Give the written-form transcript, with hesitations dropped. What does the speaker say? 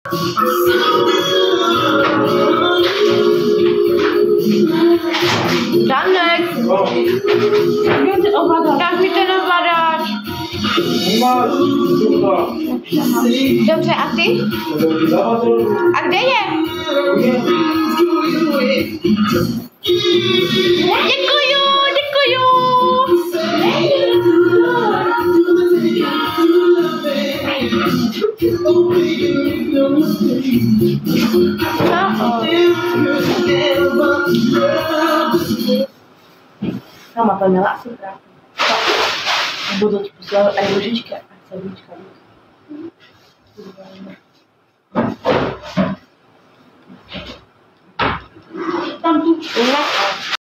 Danek! Jak mi to navládáš? Dobře, a ty? A kde je? Děkuju, děkuju! Mama to měla asi krásně. Budu ti poslat aj ružičky a sedmička. Tam tu